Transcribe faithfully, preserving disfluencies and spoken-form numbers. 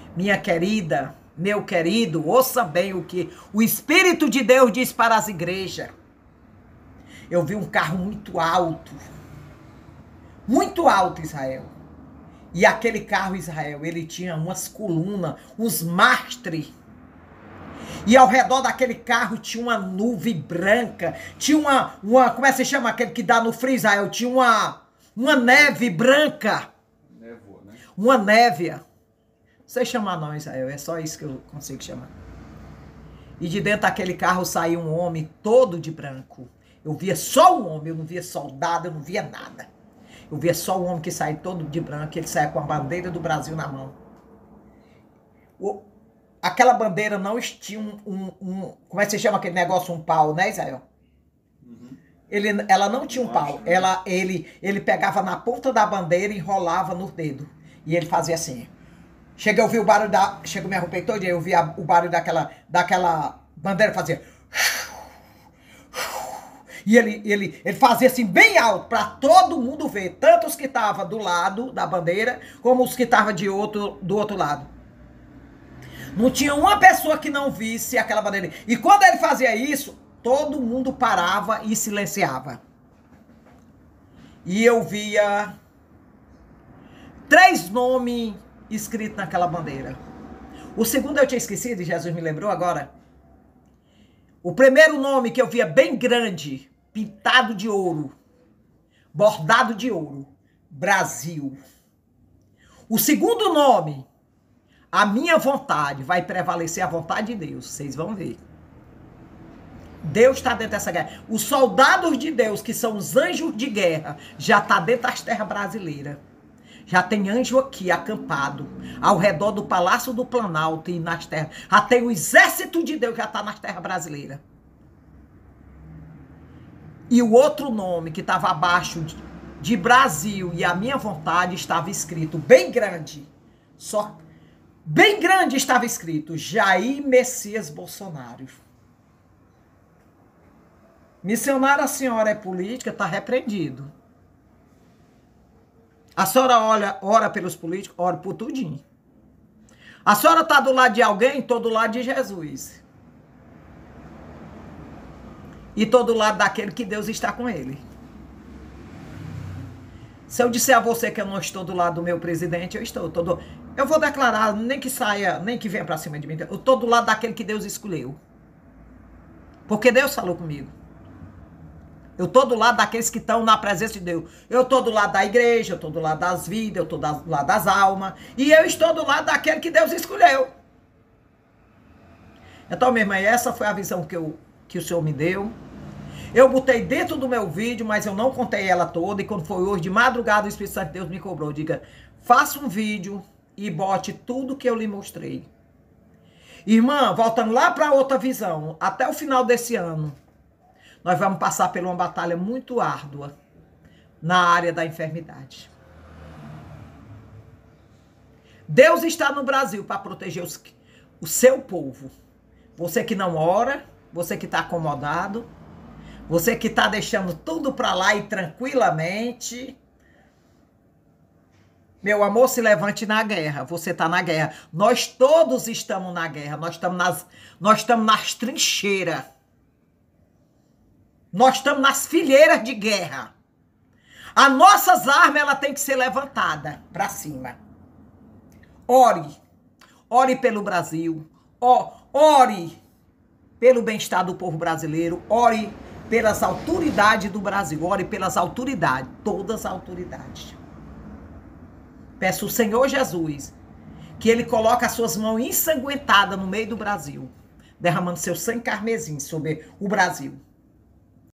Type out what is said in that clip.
Minha querida, meu querido, ouça bem o que o Espírito de Deus diz para as igrejas. Eu vi um carro muito alto, muito alto, Israel. E aquele carro, Israel, ele tinha umas colunas, uns mastros. E ao redor daquele carro tinha uma nuvem branca, tinha uma, uma como é que se chama aquele que dá no frio, Israel? Tinha uma, uma neve branca. Névoa, né? Uma névea. Não sei chamar não, Israel, é só isso que eu consigo chamar. E de dentro daquele carro saiu um homem todo de branco. Eu via só um homem, eu não via soldado, eu não via nada. Eu via só um homem que saía todo de branco, ele saía com a bandeira do Brasil na mão. O, aquela bandeira não tinha um, um, um... Como é que se chama aquele negócio? Um pau, né, Israel? Uhum. Ele, ela não tinha um pau. Ela, ele, ele pegava na ponta da bandeira e enrolava no dedo. E ele fazia assim. Chega, eu vi o barulho da... Chega, eu me arrupei todo dia, eu vi a, o barulho daquela, daquela bandeira, fazia... E ele, ele, ele fazia assim bem alto para todo mundo ver, tanto os que estavam do lado da bandeira, como os que estavam de outro, do outro lado. Não tinha uma pessoa que não visse aquela bandeira. E quando ele fazia isso, todo mundo parava e silenciava. E eu via três nomes escritos naquela bandeira. O segundo eu tinha esquecido, e Jesus me lembrou agora. O primeiro nome que eu via bem grande, pintado de ouro, bordado de ouro, Brasil. O segundo nome, a minha vontade, vai prevalecer a vontade de Deus, vocês vão ver. Deus está dentro dessa guerra. Os soldados de Deus, que são os anjos de guerra, já está dentro das terras brasileiras. Já tem anjo aqui acampado, ao redor do Palácio do Planalto e nas terras. Já tem o exército de Deus que já está nas terras brasileiras. E o outro nome que estava abaixo de, de Brasil e a minha vontade estava escrito bem grande. Só bem grande estava escrito Jair Messias Bolsonaro. Missionária, a senhora é política, está repreendido. A senhora olha, ora pelos políticos, ora por tudinho. A senhora está do lado de alguém, estou do lado de Jesus. E estou do lado daquele que Deus está com ele. Se eu disser a você que eu não estou do lado do meu presidente, eu estou. estou do... Eu vou declarar, nem que saia, nem que venha para cima de mim. Eu estou do lado daquele que Deus escolheu. Porque Deus falou comigo. Eu estou do lado daqueles que estão na presença de Deus. Eu estou do lado da igreja, eu estou do lado das vidas, eu estou do lado das almas. E eu estou do lado daquele que Deus escolheu. Então, minha irmã, essa foi a visão que, eu, que o Senhor me deu. Eu botei dentro do meu vídeo, mas eu não contei ela toda. E quando foi hoje de madrugada, o Espírito Santo de Deus me cobrou. Diga, faça um vídeo e bote tudo que eu lhe mostrei. Irmã, voltando lá para outra visão, até o final desse ano, nós vamos passar por uma batalha muito árdua na área da enfermidade. Deus está no Brasil para proteger os, o seu povo. Você que não ora, você que está acomodado, você que está deixando tudo para lá e tranquilamente. Meu amor, se levante na guerra. Você está na guerra. Nós todos estamos na guerra. Nós estamos nas, nós estamos nas trincheiras. Nós estamos nas fileiras de guerra. As nossas armas, ela tem que ser levantada para cima. Ore. Ore pelo Brasil. Ore pelo bem-estar do povo brasileiro. Ore pelas autoridades do Brasil. Ore pelas autoridades. Todas as autoridades. Peço ao Senhor Jesus que Ele coloque as suas mãos ensanguentadas no meio do Brasil, derramando seu sangue carmesim sobre o Brasil.